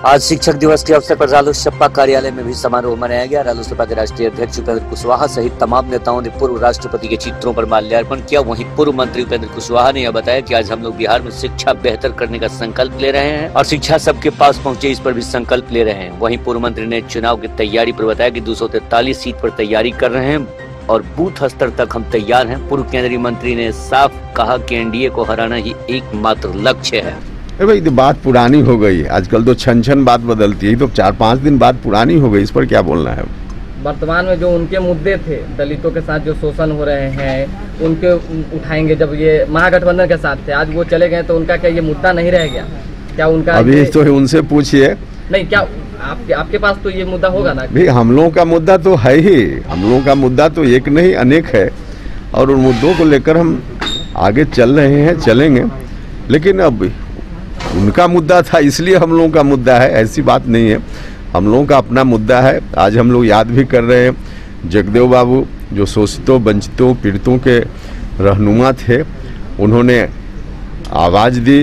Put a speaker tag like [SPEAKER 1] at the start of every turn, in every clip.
[SPEAKER 1] आज शिक्षक दिवस के अवसर पर रालोसपा कार्यालय में भी समारोह मनाया गया। रालोसपा के राष्ट्रीय अध्यक्ष उपेंद्र कुशवाहा सहित तमाम नेताओं ने पूर्व राष्ट्रपति के चित्रों पर माल्यार्पण किया। वहीं पूर्व मंत्री उपेंद्र कुशवाहा ने यह बताया कि आज हम लोग बिहार में शिक्षा बेहतर करने का संकल्प ले रहे हैं और शिक्षा सबके पास पहुंचे, इस पर भी संकल्प ले रहे हैं। वहीं पूर्व मंत्री ने चुनाव की तैयारी पर बताया कि 243 सीट पर तैयारी कर रहे हैं और बूथ स्तर तक हम तैयार हैं। पूर्व केंद्रीय मंत्री ने साफ कहा कि एनडीए को हराना ही एकमात्र लक्ष्य है।
[SPEAKER 2] भाई तो बात पुरानी हो गई, आजकल तो छन बात बदलती है, तो 4-5 दिन बाद पुरानी हो गई, इस पर क्या बोलना है।
[SPEAKER 3] वर्तमान में जो उनके मुद्दे थे, दलितों के साथ जो शोषण हो रहे हैं, उनके उठाएंगे। जब ये महागठबंधन के साथ थे, आज वो चले गए तो उनका क्या ये मुद्दा नहीं रह गया? क्या उनका
[SPEAKER 2] अभी तो उनसे पूछिए।
[SPEAKER 3] नहीं, क्या आपके पास तो ये मुद्दा होगा ना?
[SPEAKER 2] भाई हम लोगों का मुद्दा तो है ही, हम लोगों का मुद्दा तो एक नहीं अनेक है और उन मुद्दों को लेकर हम आगे चल रहे हैं, चलेंगे। लेकिन अब उनका मुद्दा था इसलिए हम लोगों का मुद्दा है, ऐसी बात नहीं है। हम लोगों का अपना मुद्दा है। आज हम लोग याद भी कर रहे हैं जगदेव बाबू, जो शोषितों, वंचितों, पीड़ितों के रहनुमा थे। उन्होंने आवाज़ दी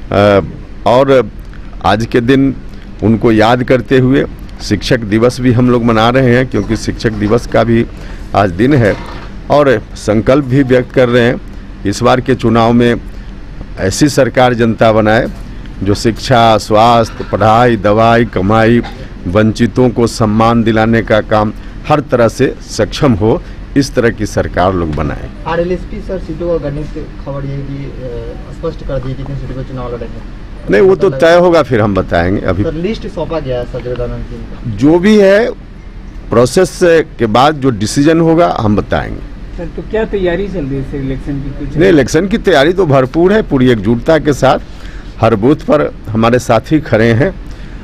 [SPEAKER 2] और आज के दिन उनको याद करते हुए शिक्षक दिवस भी हम लोग मना रहे हैं, क्योंकि शिक्षक दिवस का भी आज दिन है। और संकल्प भी व्यक्त कर रहे हैं इस बार के चुनाव में ऐसी सरकार जनता बनाए जो शिक्षा, स्वास्थ्य, पढ़ाई, दवाई, कमाई, वंचितों को सम्मान दिलाने का काम हर तरह से सक्षम हो, इस तरह की सरकार लोग बनाए।
[SPEAKER 4] आरएलएसपी सर सीटों का गणित खबर ये कि स्पष्ट कर दी कितनी सीटों पर चुनाव लड़ेंगे?
[SPEAKER 2] नहीं, वो तो तय होगा, फिर हम बताएंगे। अभी
[SPEAKER 4] सर लिस्ट सौंपा गया है सर जगदानंद सिंह,
[SPEAKER 2] जो भी है प्रोसेस के बाद जो डिसीजन होगा हम बताएंगे।
[SPEAKER 5] सर तो क्या तैयारी चल रही है इलेक्शन की? कुछ
[SPEAKER 2] नहीं, इलेक्शन की तैयारी तो भरपूर है, पूरी एकजुटता के साथ। हर बूथ पर हमारे साथी खड़े हैं।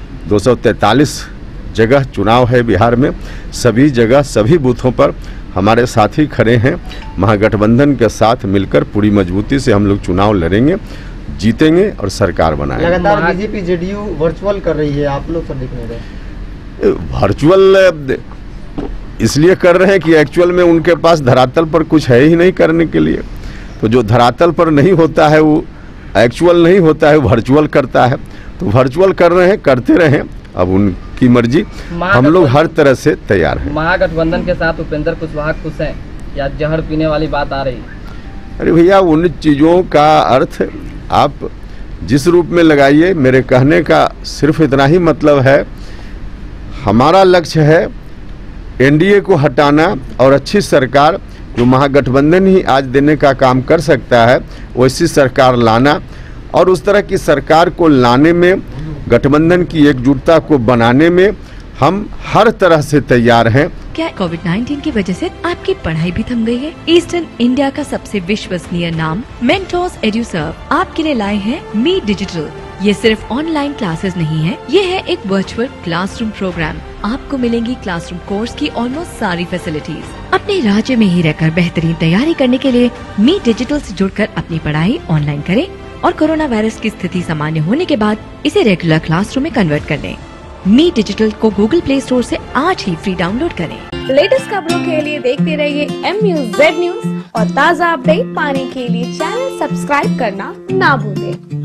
[SPEAKER 2] 243 जगह चुनाव है बिहार में, सभी जगह सभी बूथों पर हमारे साथी खड़े हैं। महागठबंधन के साथ मिलकर पूरी मजबूती से हम लोग चुनाव लड़ेंगे, जीतेंगे और सरकार बनाएंगे।
[SPEAKER 4] लगातार बीजेपी जेडीयू वर्चुअल कर रही है, आप लोग सर दिख नहीं रहे।
[SPEAKER 2] वर्चुअल इसलिए कर रहे हैं कि एक्चुअल में उनके पास धरातल पर कुछ है ही नहीं करने के लिए। तो जो धरातल पर नहीं होता है वो एक्चुअल नहीं होता है, वर्चुअल करता है। तो वर्चुअल कर रहे हैं, करते रहें, अब उनकी मर्जी। हम लोग हर तरह से तैयार हैं।
[SPEAKER 3] महागठबंधन के साथ उपेंद्र कुशवाहा खुश हैं या जहर पीने वाली बात आ रही?
[SPEAKER 2] अरे भैया, उन चीज़ों का अर्थ आप जिस रूप में लगाइए, मेरे कहने का सिर्फ इतना ही मतलब है, हमारा लक्ष्य है एनडीए को हटाना और अच्छी सरकार जो महागठबंधन ही आज देने का काम कर सकता है, वैसी सरकार लाना। और उस तरह की सरकार को लाने में, गठबंधन की एकजुटता को बनाने में हम हर तरह से तैयार हैं।
[SPEAKER 6] क्या कोविड-19 की वजह से आपकी पढ़ाई भी थम गई है? ईस्टर्न इंडिया का सबसे विश्वसनीय नाम मेंटोर्स एड्यूसर्व आपके लिए लाए हैं मी डिजिटल। ये सिर्फ ऑनलाइन क्लासेस नहीं है, ये है एक वर्चुअल क्लासरूम प्रोग्राम। आपको मिलेंगी क्लासरूम कोर्स की ऑलमोस्ट सारी फैसिलिटीज। अपने राज्य में ही रहकर बेहतरीन तैयारी करने के लिए मी डिजिटल से जुड़कर अपनी पढ़ाई ऑनलाइन करें और कोरोना वायरस की स्थिति सामान्य होने के बाद इसे रेगुलर क्लासरूम में कन्वर्ट कर लें। मी डिजिटल को गूगल प्ले स्टोर से आज ही फ्री डाउनलोड करें।
[SPEAKER 7] लेटेस्ट खबरों के लिए देखते रहिए MUZ न्यूज और ताज़ा अपडेट पाने के लिए चैनल सब्सक्राइब करना ना भूलें।